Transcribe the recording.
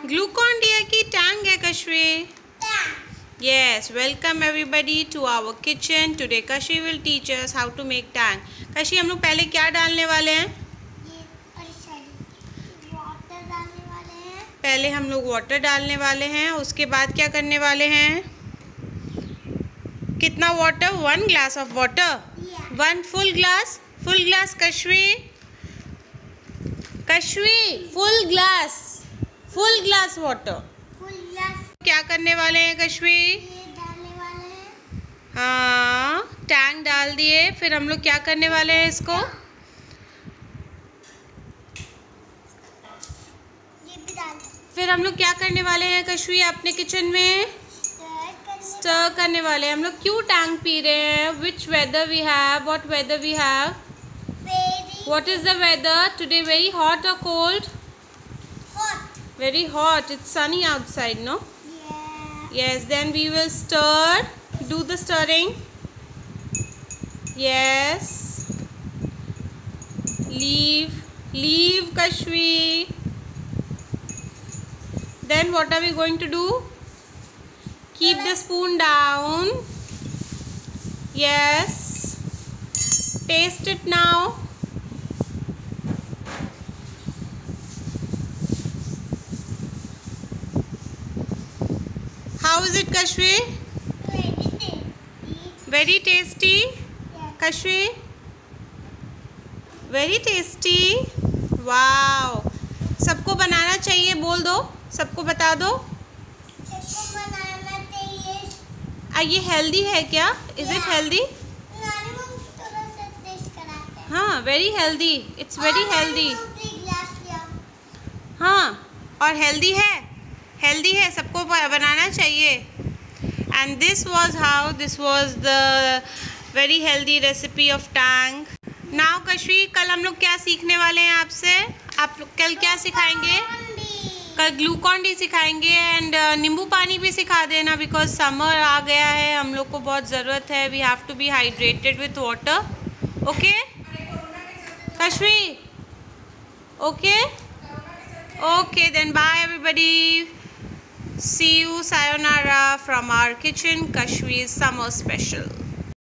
Glucon D है कि Tang है Kashvi? Yes, welcome everybody to our kitchen. Today Kashvi will teach us how to make tang. Kashvi हम लोग पहले क्या डालने वाले हैं? वाटर डालने वाले हैं। पहले हम लोग वाटर डालने वाले हैं, उसके बाद क्या करने वाले हैं? कितना water? 1 glass of water. 1 full glass. Full glass Kashvi. Kashvi full glass. Full glass water. Full glass क्या करने वाले हैं कश्वी? ये डालने वाले हैं। हाँ, टैंग डाल दिए। फिर हम लोग क्या करने वाले हैं इसको? ये भी डाल फिर हम लोग क्या करने वाले हैं कश्वी अपने किचन में? स्टर करने वाले हैं। हम लोग क्यों टैंग पी रहे हैं? Which weather we have? What weather we have? What is the weather today? Very hot और cold? Hot. Very hot. It's sunny outside, no? Yeah. Yes, then we will stir. Do the stirring. Yes. Leave Kashvi. Then what are we going to do? Keep the spoon down. Yes. Taste it now. How is it, Kashvi? Very tasty. Very tasty. Yeah. Kashvi? Very tasty. Wow. सबको बनाना चाहिए, बोल दो, सबको बता दो। इसको बनाना चाहिए। ये हेल्दी है क्या? Is it healthy? नानी मम्मी थोड़ा सा टेस्ट कराते हैं। हाँ, very healthy. It's very healthy. Glass लिया। हाँ, और हेल्दी है। हेल्दी है, सबको बनाना चाहिए। And this was the very healthy recipe of Tang. Now Kashvi, कल हम लोग क्या सीखने वाले हैं आपसे? आप लोग कल क्या सिखाएंगे? कल ग्लूकॉन डी सिखाएंगे एंड नींबू पानी भी सिखा देना, बिकॉज समर आ गया है, हम लोग को बहुत ज़रूरत है। We have to be hydrated with water. Okay Kashvi? Okay okay, then bye everybody. See you, sayonara from our kitchen, Kashvi's summer special.